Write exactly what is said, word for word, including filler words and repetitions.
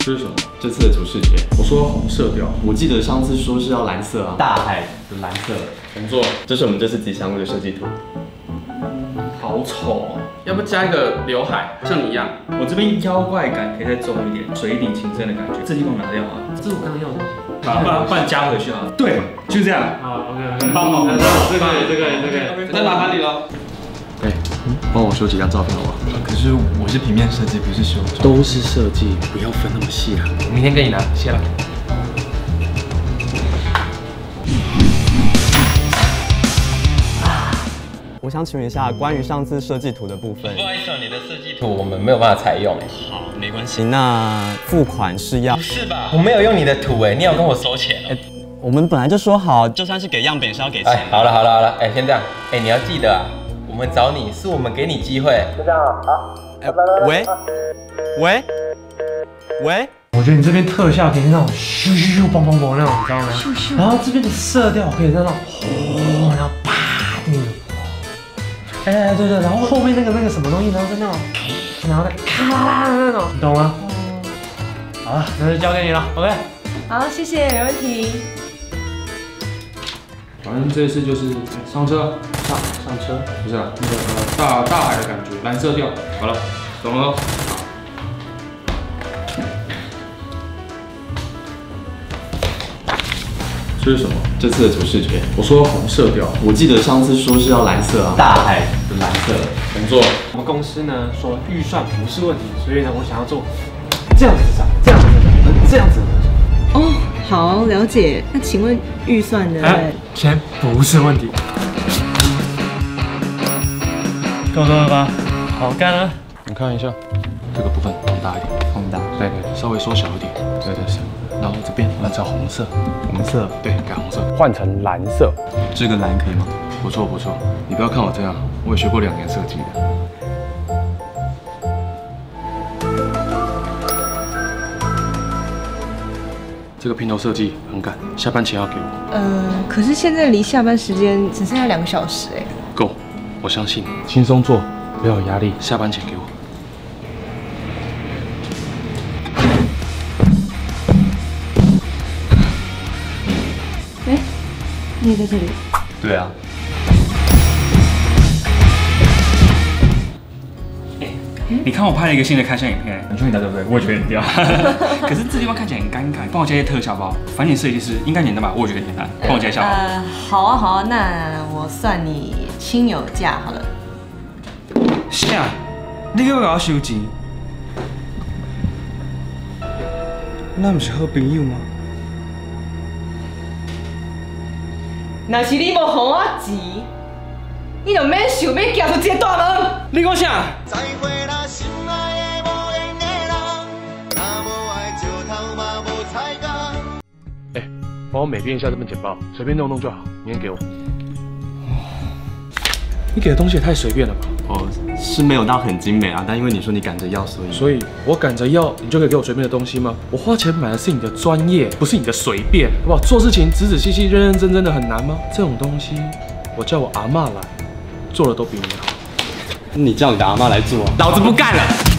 这是什么？ 这次的主视觉， 我说红色调， 我记得上次说是要蓝色啊，大海的蓝色。 红座， 这是我们这次吉祥物的设计图。 好丑哦！要不加一个刘海，像你一样。我这边妖怪感可以再重一点，水底情深的感觉。这地方拿掉啊，这是我刚刚要的东西。好，不然不然加回去啊。对，就这样。好 ，OK OK。好好，这个这个这个，在麻烦你了。 哎，帮我修几张照片好不好？ 可是我是平面设计，不是修照。 都是设计，不要分那么细啦。 明天跟你拿，谢了。 我想请问一下，关于上次设计图的部分。 不好意思，你的设计图我们没有办法采用。 好，没关系。那付款是要？ 不是吧？我没有用你的图哎，你有跟我收钱哦。 我们本来就说好，就算是给样本是要给钱。 哎，好了好了好了，哎，先这样。哎，你要记得啊，我们找你是我们给你机会。就这样啊。 哎，喂，喂，喂。 我觉得你这边特效可以那种咻咻咻、嘣嘣嘣那种，你知道吗？咻咻。然后这边的色调可以那种轰，然后啪那种。哎，对对，然后后面那个那个什么东西，然后是那种，然后再咔那种，你懂吗？好了，那就交给你了 ，OK。 好，谢谢，没问题。 反正这次就是上车，上上车，不是啊，那个呃大大海的感觉，蓝色调。好了，懂了。这是什么？ 这次的主视觉， 我说红色调， 我记得上次说是要蓝色啊，大海的蓝色。 红座。 我们公司呢说预算不是问题，所以呢我想要做这样子的，这样子的，这样子的。 哦，好，了解。那请问预算呢？ 哎，钱不是问题。够多了吧？好干了。 你看一下，这个部分放大一点， 放大。 对对，稍微缩小一点。对对是。然后这边换成红色， 红色， 对，改红色， 换成蓝色。 这个蓝可以吗？ 不错不错，你不要看我这样，我也学过两年设计的。这个拼头设计很赶，下班前要给我。 呃，可是现在离下班时间只剩下两个小时哎。 够，我相信你，轻松做，不要有压力，下班前给我。 哎，你也在这里？ 对啊。 你看我拍了一个新的开箱影片，很出名的对不对？我也觉得很屌。可是这地方看起来很尴尬，帮我加一些特效吧。反正你设计师应该简单吧？我也觉得简单，帮我加一下。 呃，好啊好啊，那我算你亲友价好了。 啥？你要我收钱？那不是好朋友吗？ 若是你无还我钱，你就免想要行出这个大门。 你讲啥？ 哎，帮我美编一下这份简报，随便弄弄就好，明天给我。你给的东西也太随便了吧？ 哦，是没有到很精美啊，但因为你说你赶着要，所以所以我赶着要，你就可以给我随便的东西吗？我花钱买的是你的专业，不是你的随便，好不好？做事情仔仔细细、认认真真的很难吗？这种东西，我叫我阿嬷来，做的都比你好。 你叫你的阿嬷来做啊， 老子不干了。